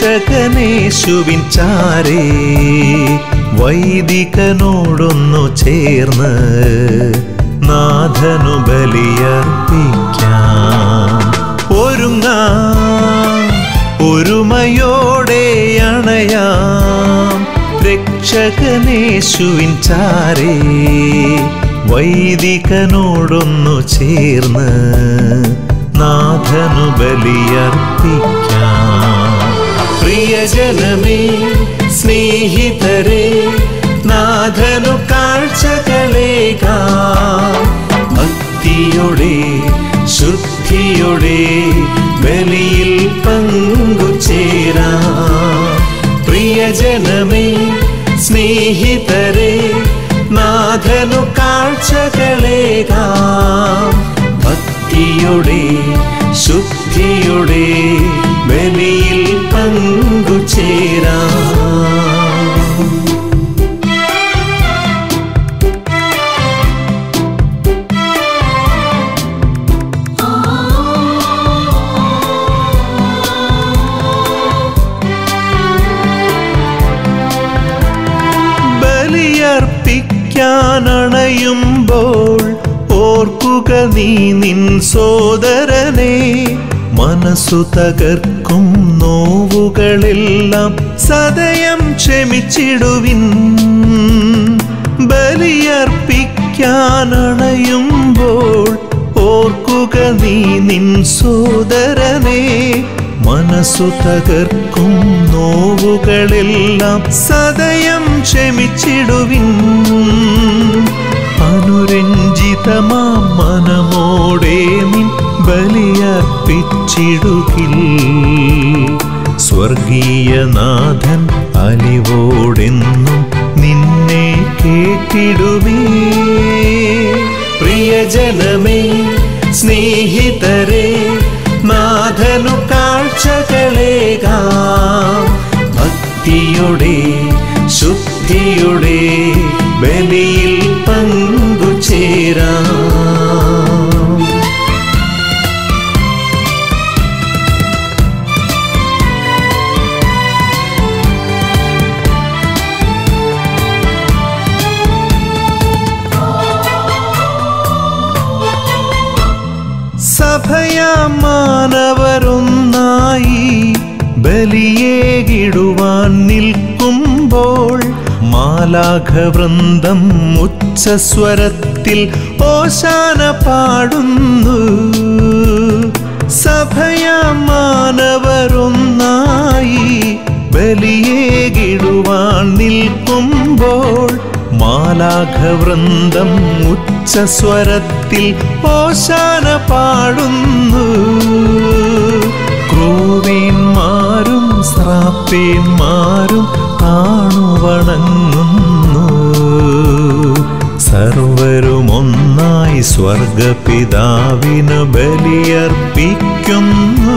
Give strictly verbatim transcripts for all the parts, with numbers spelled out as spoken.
രക്ഷകനേശുവിൻ ചാരേ വൈദികനോടൊന്നു ചേർന്ന് നാഥനു ബലിയർപ്പിക്കാം. ഒരുങ്ങാം, ഒരുമയോടെ അണയാം രക്ഷകനേശുവിൻ ചാരേ വൈദികനോടൊന്നു ചേർന്ന് നാഥനു ബലിയർപ്പിക്കാം. പ്രിയജനമേ, സ്നേഹിതരേ, നാഥനു കാഴ്ചകളേകാം. ഭക്തിയോടെ ശുദ്ധിയോടെ ബലിയിൽ പങ്കുചേരാം. പ്രിയജനമേ, സ്നേഹിതരേ, നാഥനു കാഴ്ചകളേകാം. ഭക്തിയോടെ ശുദ്ധിയോടെ ബലിയിൽ പങ്കുചേരാം. ബലിയർപ്പിക്കാനണയുമ്പോൾ ഓർക്കുക നീ നിൻ സോദരനെ. മനസ്സു തകർക്കും നോവുകളെല്ലാം സദയം ക്ഷമിച്ചിടുവിൻ. ബലിയർപ്പിക്കാനണയുമ്പോൾ ഓർക്കുക നീ നിൻ സോദരനെ. മനസ്സു തകർക്കും നോവുകളെല്ലാം സദയം ക്ഷമിച്ചിടുവിൻ. അനുരഞ്ജിതമാം മനമോടെ നിൻ ബലിയർപ്പിച്ചിടുകിൽ. സ്വർഗീയനാഥൻ അലിവോടെന്നും നിന്നെ കേട്ടിടുമേ. പ്രിയജനമേ, സ്നേഹിതരേ, നാഥനു കാഴ്ചകളേകാം. ഭക്തിയോടെ ശുദ്ധിയോടെ ബലിയിൽ പങ്കുചേരാം. സഭയാം മാനവരൊന്നായി ബലിയേകിടുവാൻ നിൽക്കുമ്പോൾ മാലാഖവൃന്ദം ഉച്ചസ്വരത്തിൽ ഓശാന പാടുന്നു. സഭയാം മാനവരൊന്നായി ബലിയേകിടുവാൻ നിൽക്കുമ്പോൾ മാലാഖവൃന്ദം ഉച്ചസ്വരത്തിൽ ഓശാന പാടുന്നു. ക്രൂവീന്മാരും ശ്രാപ്പേന്മാരും താണുവണങ്ങുന്നു. സർവരും ഒന്നായി സ്വർഗപിതാവിന് ബലിയർപ്പിക്കുന്നു.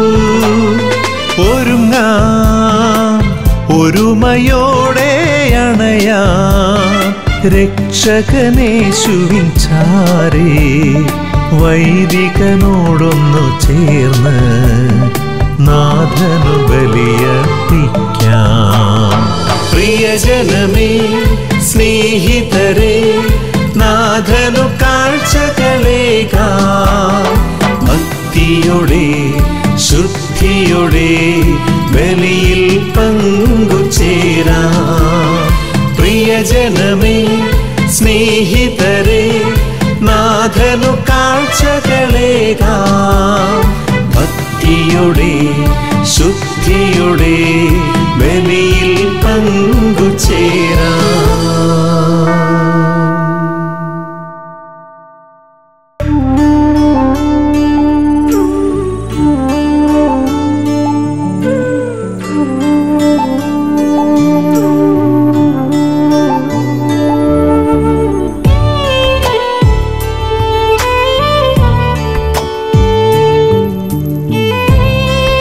ഒരുങ്ങാം, ഒരുമയോടെ അണയാം രക്ഷകനേശുവിൻ ചാരേ വൈദികനോടൊന്നു ചേർന്ന് നാഥനു ബലിയർപ്പിക്കാം. പ്രിയജനമേ, സ്നേഹിതരേ, നാഥനു കാഴ്ചകളേകാം. ഭക്തിയോടെ ശുദ്ധിയോടെ ബലിയിൽ പങ്കുചേരാം. പ്രിയജനമേ, സ്നേഹിതരേ, നാഥനു കാഴ്ചകളേകാം. ഭക്തിയോടെ ശുദ്ധിയോടെ ബലിയിൽ പങ്കുചേരാം.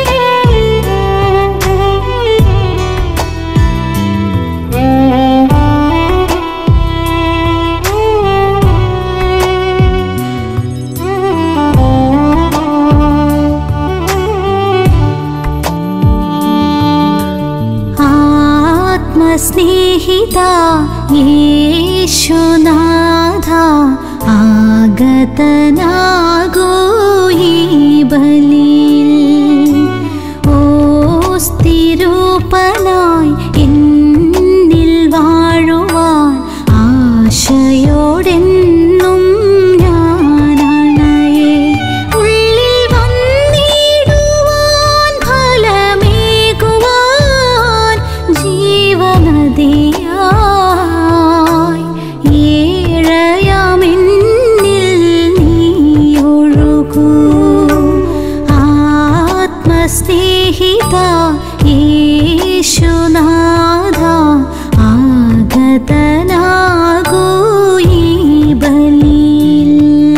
Mm-hmm. ആഗതനാകൂ ഈ ബലിയിൽ. ഓ സ്ഥിരൂപനായി എന്നിൽ വാഴുവാൻ ആശയോടെന്നും ഞാനണയേ. ഉള്ളിൽ വന്നിടുവാൻ ഫലമേകുവാൻ ജീവനദിയായി ഏഴയാമെന്നിൽ നീയൊഴുകൂ. ആത്മസ്നേഹിത യേശുനാഥ ആഗതനാകൂ ഈ ബലിയിൽ.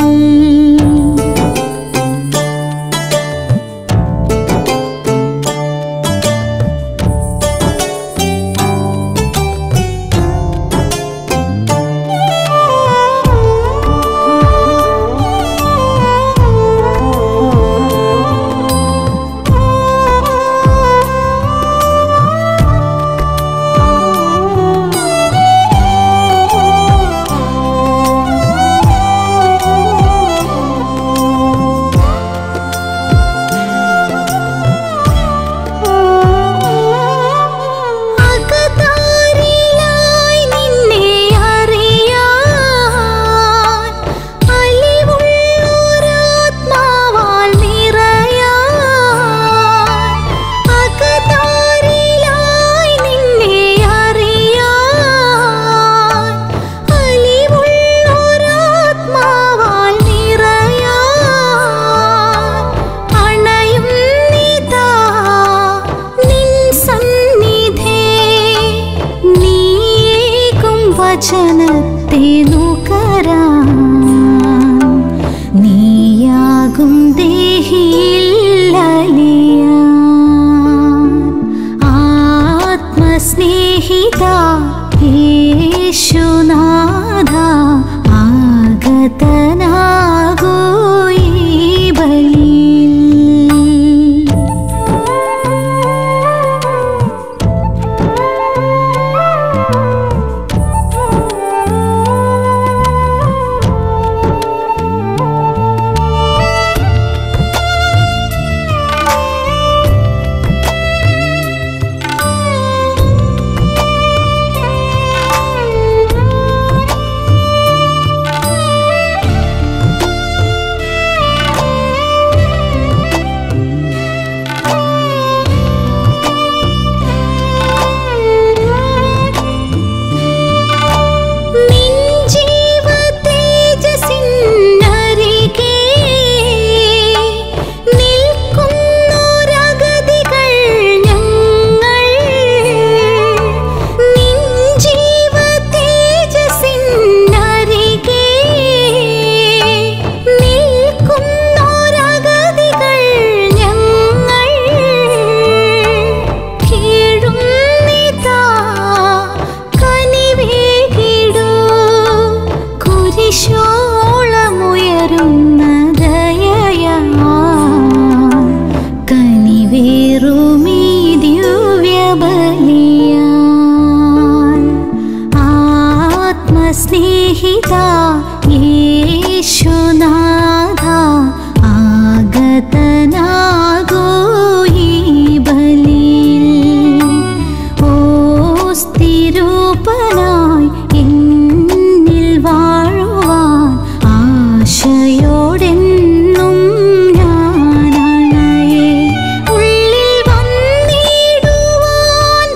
വചനത്തെ നുകരാൻ നീയാകും ദേഹിയിൽ അലിയാൻ. ആത്മസ്നേഹിത യേശുനാഥ ആഗതനാകൂ ഈ ബലിയിൽ. സ്നേഹിത യേശുനാഥ ആഗതനാകൂ ഈ ബലിയിൽ. ഓ സ്ഥിരൂപനായി എന്നിൽ വാഴുവാൻ ആശയോടെന്നും ഞാനണയേ. ഉള്ളിൽ വന്നിടുവാൻ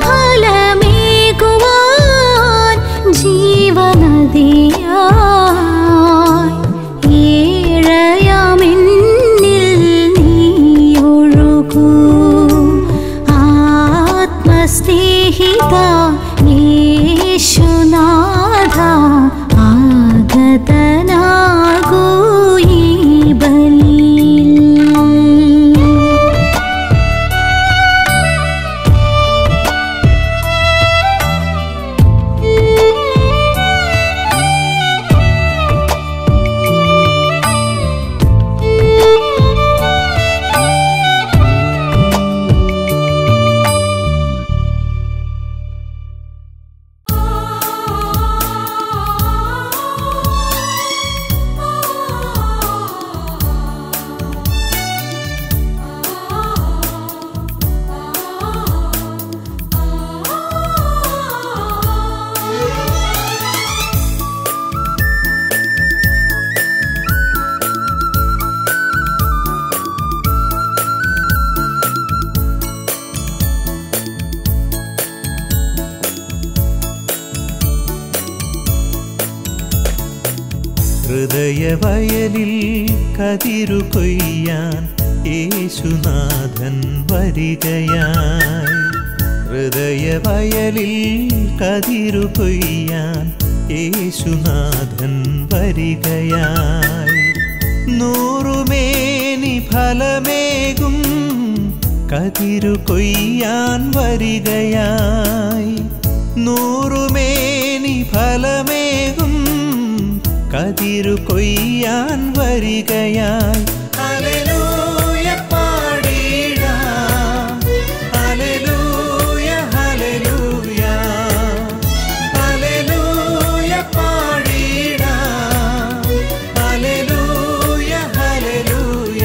ഫലമേകുവാൻ ജീവനദിയായി ഏഴയാമെന്നിൽ നീയൊഴുകൂ. ഹൃദയവയലിൽ കതിരു കൊയ്യാൻ യേശുനാഥൻ വരികയായി. ഹൃദയവയലിൽ കതിരു കൊയ്യാൻ യേശുനാഥൻ വരികയായി. നൂറുമേനി ഫലമേകും കതിരു കൊയ്യാൻ വരികയായി. നൂറുമേനി ഫലമേകും കതിരു കൊയ്യാൻ വരികയായി. ഹല്ലേലൂയ പാടിടാം, ഹല്ലേലൂയ ഹല്ലേലൂയ, ഹല്ലേലൂയ പാടിടാം, ഹല്ലേലൂയ ഹല്ലേലൂയ.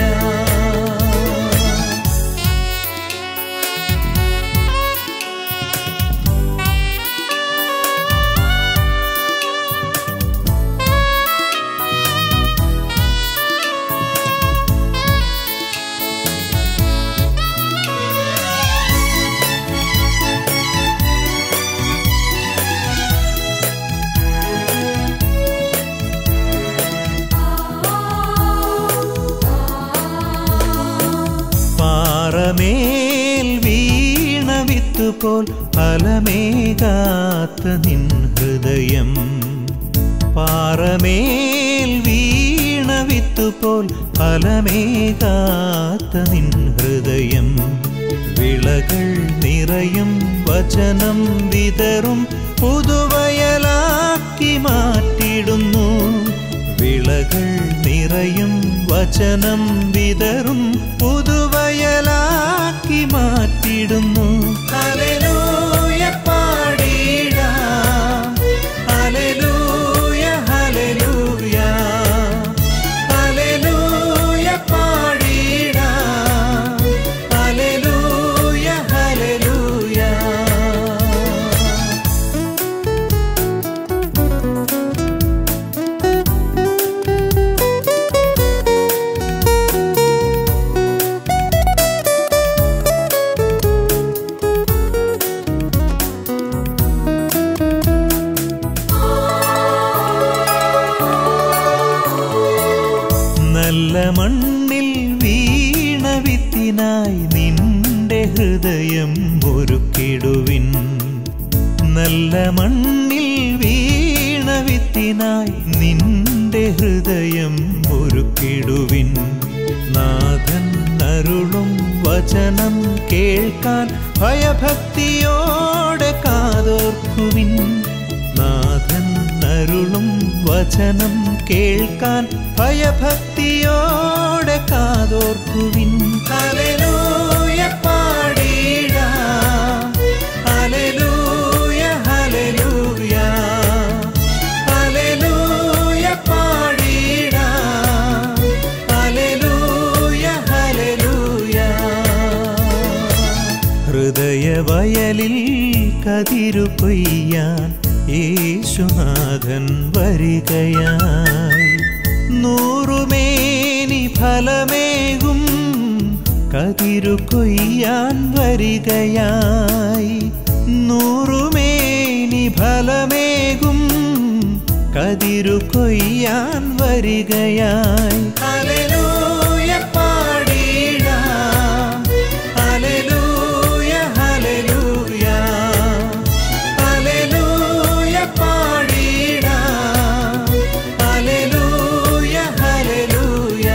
പാറമേൽ വീണ വിത്തുപോൽ ഫലമേകാത്ത നിൻ ഹൃദയം. പാറമേൽ വീണ വിത്തുപോൽ ഫലമേകാത്ത നിൻ ഹൃദയം. വിളകൾ നിറയും വചനം വിതറും പുതുവയലാക്കി മാറ്റിടുന്നു. വിളകൾ നിറയും വചനം വിതറും പുതുവയലാക്കി മാറ്റിടുന്നു. ഹല്ലേലൂയ പാടിടാം, ഹല്ലേലൂയ ഹല്ലേലൂയ, ഹല്ലേലൂയ പാടിടാം, ഹല്ലേലൂയ ഹല്ലേലൂയ. നല്ല മണ്ണിൽ വീണ വിത്തിനായി നിന്റെ ഹൃദയം ഒരുക്കിടുവിൻ. നല്ല മണ്ണിൽ വീണ വിത്തിനായി നിന്റെ ഹൃദയം ഒരുക്കിടുവിൻ. നാഥൻ അരുളും വചനം കേൾക്കാൻ ഭയഭക്തിയോടെ കാതോർക്കുവിൻ. നാഥൻ അരുളും വചനം കേൾക്കാൻ ഭയഭക്തിയോടെ കാതോർക്കുവിൻ. ഹല്ലേലൂയ പാടിടാം, ഹല്ലേലൂയ ഹല്ലേലൂയ, ഹല്ലേലൂയ പാടിടാം, ഹല്ലേലൂയ ഹല്ലേലൂയ. ഹൃദയവയലിൽ കതിരു കൊയ്യാൻ യേശുനാഥൻ വരികയായി. നൂറുമേനി ഫലമേകും കതിരു കൊയ്യാൻ വരികയായി. നൂറുമേനി ഫലമേകും കതിരു കൊയ്യാൻ വരികയായി. ഹല്ലേലൂയ പാടിടാം, ഹല്ലേലൂയ ഹല്ലേലൂയ, ഹല്ലേലൂയ പാടിടാം, ഹല്ലേലൂയ ഹല്ലേലൂയ.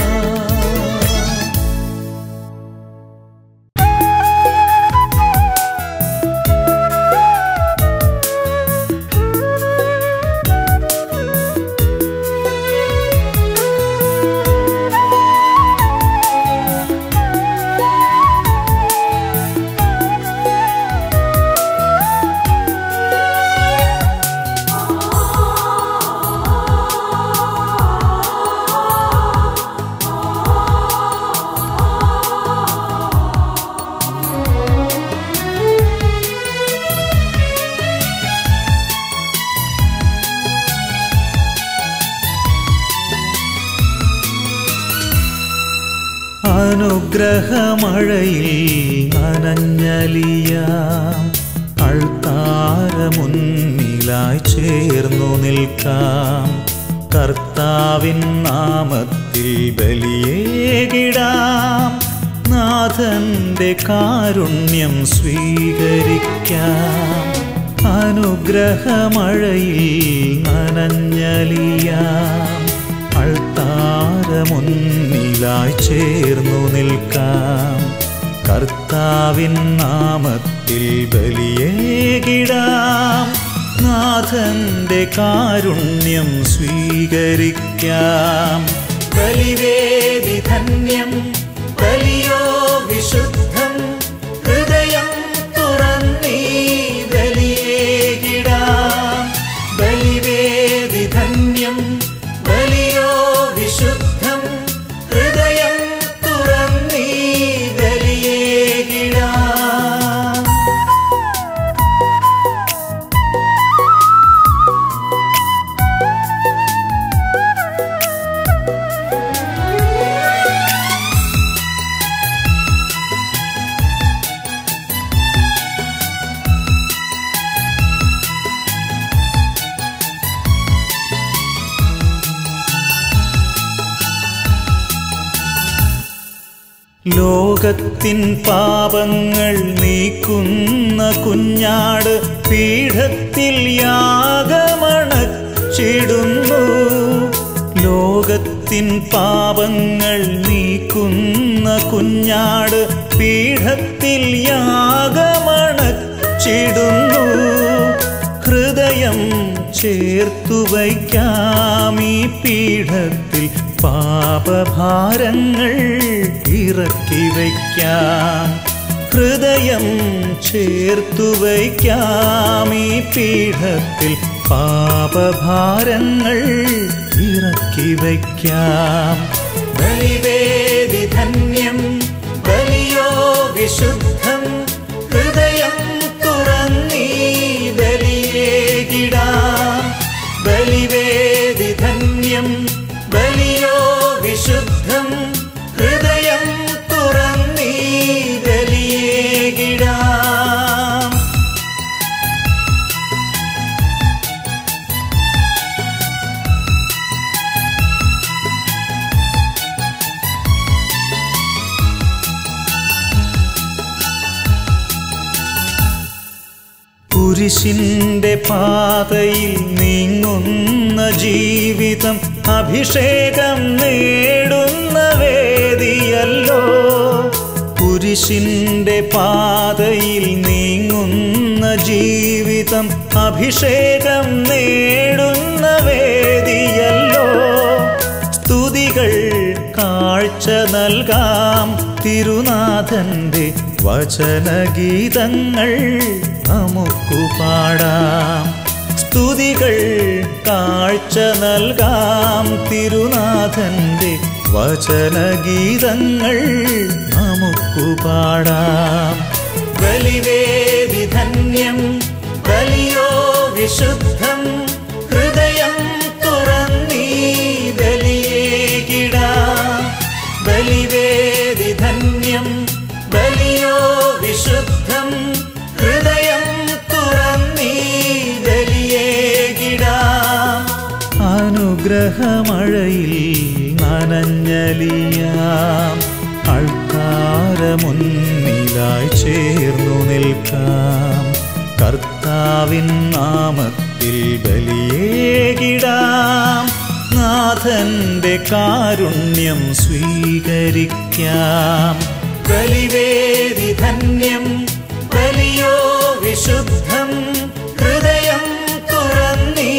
അനുഗ്രഹമഴയിൽ നനഞ്ഞലിയാം അൾത്താരമുന്നിലായി ചേർന്നു നിൽക്കാം. കർത്താവിൻ നാമത്തിൽ ബലിയേകിടാം. നാഥന്റെ കാരുണ്യം സ്വീകരിക്കാം. അനുഗ്രഹമഴയിൽ നനഞ്ഞലിയാം. അൾത്താരമുന്നിലായി ചേർന്നു നിൽക്കാം. കർത്താവിൻ നാമത്തിൽ ബലിയേകിടാം. നാഥന്റെ കാരുണ്യം സ്വീകരിക്കാം. ബലിവേദി ധന്യം, ബലിയോ വിശുദ്ധം. ഹൃദയം തുറന്നീ ബലിയേകിടാം. ബലിവേദി ധന്യം, ബലിയോ വിശുദ്ധം. ഹൃദയം തുറന്നീ ബലിയേകിടാം. ലോകത്തിൻ പാപങ്ങൾ നീക്കുന്ന കുഞ്ഞാട് പീഠത്തിൽ യാഗമണച്ചിടുന്നു. ലോകത്തിൻ പാപങ്ങൾ നീക്കുന്ന കുഞ്ഞാട് പീഠത്തിൽ യാഗമണച്ചിടുന്നു. ഹൃദയം ചേർത്തു വയ്ക്കാം ഈ പീഠത്തിൽ. പാപഭാരങ്ങൾ ഇറക്കി വയ്ക്കാം. ഹൃദയം ചേർത്തു വയ്ക്കാം ഈ പീഠത്തിൽ. പാപഭാരങ്ങൾ ഇറക്കി വയ്ക്കാം. ബലിവേദി ധന്യം, ബലിയോ വിശുദ്ധം. ഹൃദയം തുറന്നീ ബലിയേകിടാം. ബലിവേദി ധന്യം, ബലിയോ വിശുദ്ധം. ഹൃദയം തുറന്നീ ബലിയേകിടാം. കുരിശിന്റെ പാതയിൽ നീങ്ങുന്ന ജീവിതം അഭിഷേകം നേടുന്ന വേദിയല്ലോ. കുരിശിന്റെ പാതയിൽ നീങ്ങുന്ന ജീവിതം അഭിഷേകം നേടുന്ന വേദിയല്ലോ. സ്തുതികൾ കാഴ്ച നൽകാം. തിരുനാഥന്റെ വചനഗീതങ്ങൾ നമുക്കു പാടാം. സ്തുതികൾ കാഴ്ച നൽകാം. തിരുനാഥന്റെ വചനഗീതങ്ങൾ നമുക്കു പാടാം. ബലിവേദി ധന്യം, ബലിയോ വിശുദ്ധം. ഹൃദയം തുറന്നീ ബലിയേകിടാം. ബലിവേദി ധന്യം, ബലിയോ വിശുദ്ധം. ഹൃദയം തുറന്നീ ബലിയേകിടാം. അനുഗ്രഹമഴയിൽ നനഞ്ഞലിയാം. അൾത്താരമുന്നിലായി ചേർന്നു നിൽക്കാം. കർത്താവിൻ നാമത്തിൽ ബലിയേകിടാം. നാഥന്റെ കാരുണ്യം സ്വീകരിക്കാം. ബലിവേദി ധന്യം, ബലിയോ വിശുദ്ധം. ഹൃദയം തുറന്നീ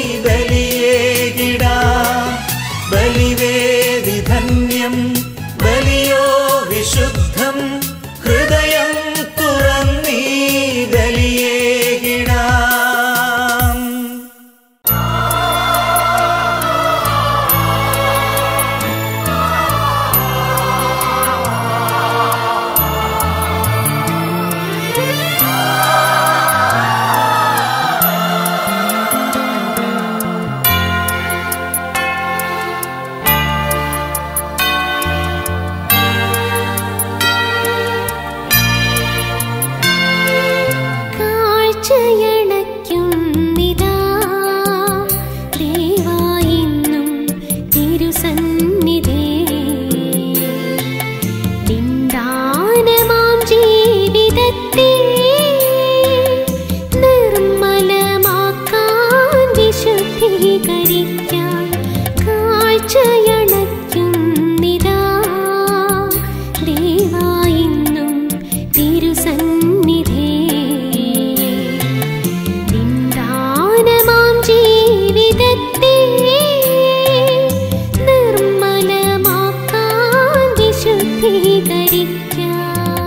ബലിയേകിടാം. ബലിവേദി ധന്യം, ബലിയോ വിശുദ്ധം. ഹൃദയം തുറന്നീ ബലിയേകിടാം. വിശുദ്ധീകരിക്കാൻ കാഴ്ചയണയ്ക്കുന്നിതാ ദേവാ ഇന്നും തിരുസന്നിധി. നിന്ദാനമാം ജീവിതത്തെ നിർമ്മലമാക്കാൻ വിശുദ്ധീകരിക്കാൻ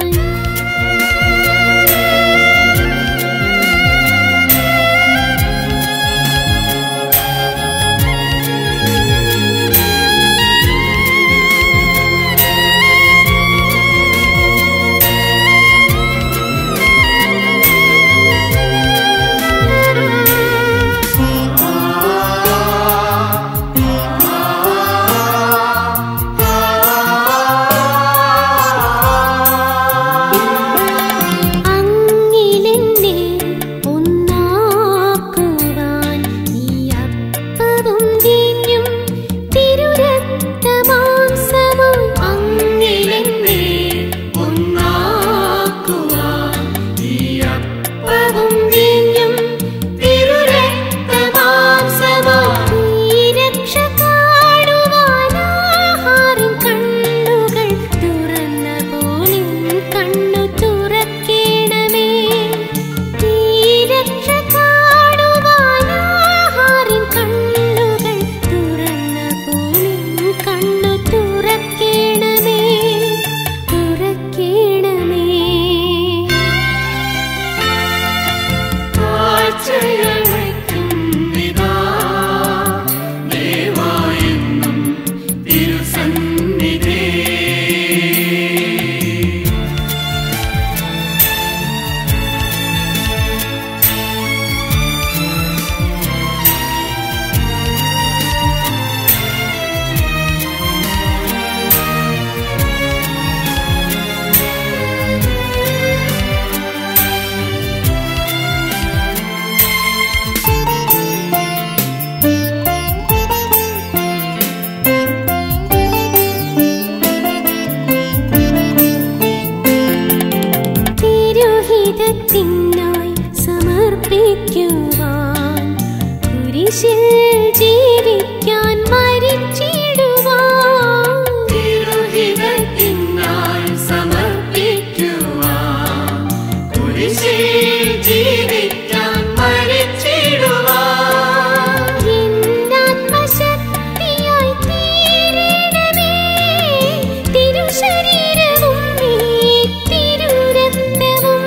തിരുഹിതത്തിനായി സമർപ്പിക്കുവാൻ കുരിശിൽ ജീവിക്കാൻ മരിച്ചിടുവാൻ തിരുഹിതത്തിനായി സമർപ്പിക്കുവാൻ കുരിശിൽ ജീവിക്കാൻ മരിച്ചിടുവാൻ എന്നാത്മശക്തിയായി തീരണമേ തിരുശരീരവും തിരുരക്തവും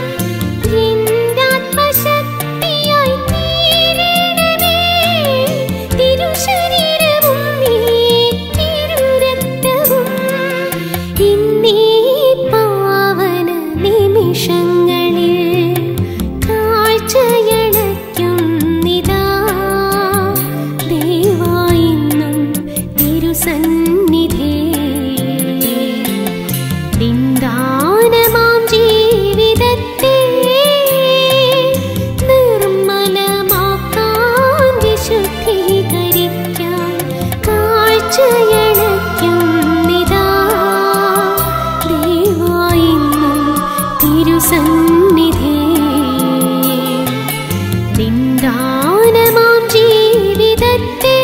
എന്നാത്മശക്തിയായി തീരണമേ തിരുശരീരവും തിരുരക്തവും ഇന്നീ പാവന നിമിഷങ്ങളിൽ കാഴ്ചയണയ്ക്കുന്നിതാ ദേവാ ഇന്നും തിരുസന്നിധി. നിന്ദാനമാം ജീവിതത്തെ നിർമ്മലമാക്കാൻ വിശുദ്ധീകരിക്കാൻ കാഴ്ചയണയ്ക്കുന്നിതാ ദേവാ ഇന്നും തിരുസന്നിധി. നിന്ദാനമാം ജീവിതത്തെ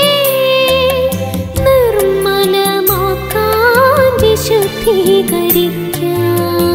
നിർമ്മലമാക്കാൻ വിശുദ്ധീകരിക്കാൻ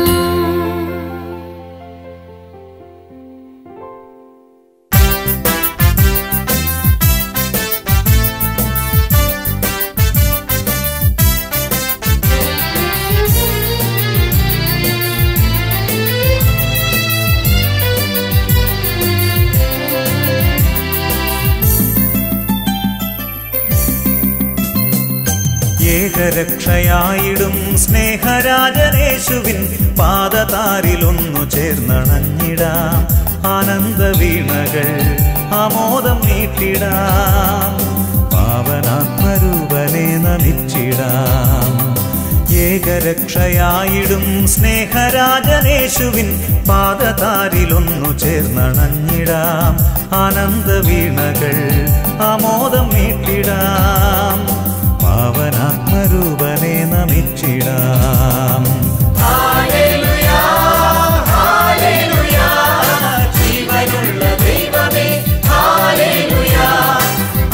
ഏകരക്ഷയായിടും സ്നേഹരാജനേശുവിൻ പാദതാരിലൊന്നു ചേർന്നണഞ്ഞിടാം. ആനന്ദവീണകൾ ആമോദം നീട്ടിടാം. പാവനാത്മരൂപനെ നമിച്ചിടാം. ഏകരക്ഷയായിടും സ്നേഹരാജനേശുവിൻ പാദതാരിലൊന്നു ചേർന്നണഞ്ഞിടാം. ആനന്ദവീണകൾ ആമോദം നീട്ടിടാം. പാവനാത്മരൂപനെ നമിച്ചിടാം. ഹല്ലേലൂയാ ഹല്ലേലൂയാ ജീവനുള്ള ദൈവമേ ഹല്ലേലൂയാ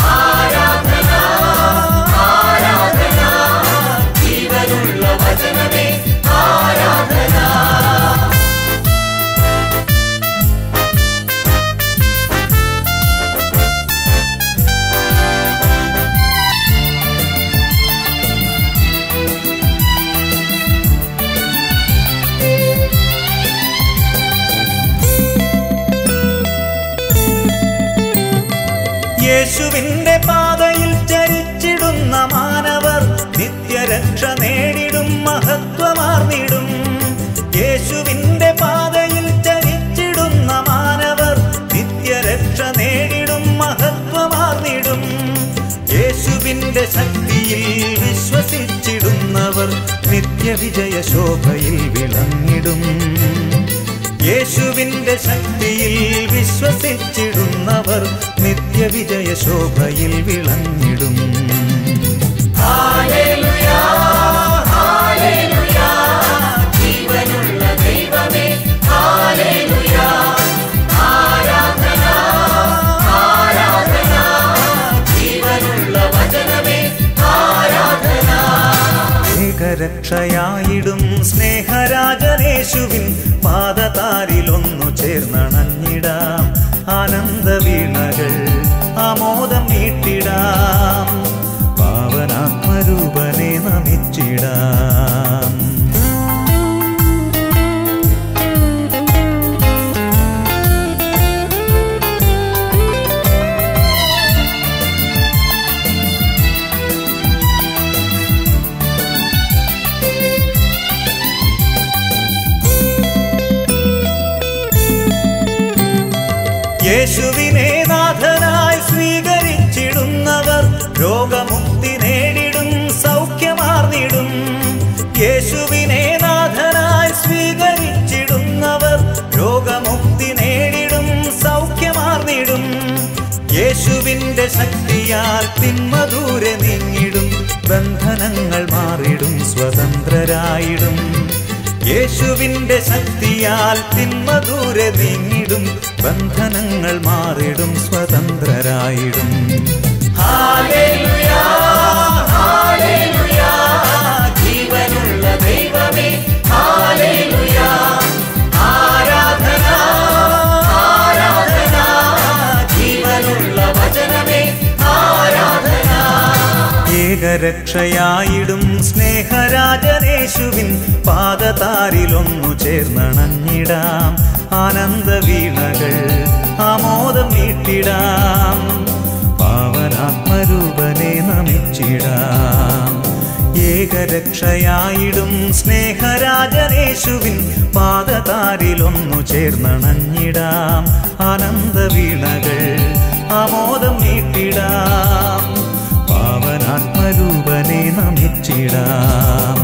യേശുവിന്റെ പാതയിൽ ചരിച്ചിടുന്ന മാനവർ നിത്യരക്ഷ നേടിടും, മഹത്വമാർന്നിടും. യേശുവിന്റെ പാതയിൽ ചരിച്ചിടുന്ന മാനവർ നിത്യരക്ഷ നേടിടും, മഹത്വമാർന്നിടും. യേശുവിന്റെ ശക്തിയിൽ വിശ്വസിച്ചിടുന്നവർ നിത്യവിജയ ശോഭയിൽ വിളങ്ങിടും. യേശുവിന്റെ ശക്തിയിൽ വിശ്വസിച്ചിടുന്നവർ നിത്യവിജയ ശോഭയിൽ വിളങ്ങിടും. ഹല്ലേലൂയ ഹല്ലേലൂയ ജീവനുള്ള ദൈവമേ ഹല്ലേലൂയ ആരാധന ആരാധന ജീവനുള്ള വചനമേ ആരാധന. ഏകരക്ഷയായിടും സ്നേഹരാജനേശുവിൻ പാദതാരിലൊന്നു ചേർന്നണഞ്ഞിടാം. ആനന്ദവീണകൾ ആമോദം മീട്ടിടാം. പാവനാത്മരൂപനെ നമിച്ചിടാം. യേശുവിനെ നാഥനായി സ്വീകരിച്ചിടുന്നവർ രോഗമുക്തി നേടിടും, സൗഖ്യമാർന്നിടും. യേശുവിനെ നാഥനായി സ്വീകരിച്ചിടുന്നവർ രോഗമുക്തി നേടിടും, സൗഖ്യമാർന്നിടും. യേശുവിന്റെ ശക്തിയാൽ തിന്മ ദൂരെ നീങ്ങിടും, ബന്ധനങ്ങൾ മാറിടും, സ്വതന്ത്രരായിടും. യേശുവിന്റെ ശക്തിയാൽ തിന്മ ദൂരെ നീങ്ങിടും, ബന്ധനങ്ങൾ മാറിടും, സ്വതന്ത്രരായിടും. ഹല്ലേലൂയ ഹല്ലേലൂയ ജീവനുള്ള ദൈവമേ ഹല്ലേലൂയ ആരാധന ആരാധന ജീവനുള്ള വചനമേ ആരാധന. ഏകരക്ഷയായിടും സ്നേഹരാജനേശുവിൻ പാദതാരിലൊന്നു ചേർന്നണഞ്ഞിടാം. ആനന്ദവീണകൾ ആമോദം മീട്ടിടാം. പാവനാത്മരൂപനെ നമിച്ചിടാം. ഏകരക്ഷയായിടും സ്നേഹരാജനേശുവിൻ പാദതാരിലൊന്നു ചേർന്നണഞ്ഞിടാം. ആനന്ദവീണകൾ ആമോദം മീട്ടിടാം. പാവനാത്മരൂപനെ നമിച്ചിടാം.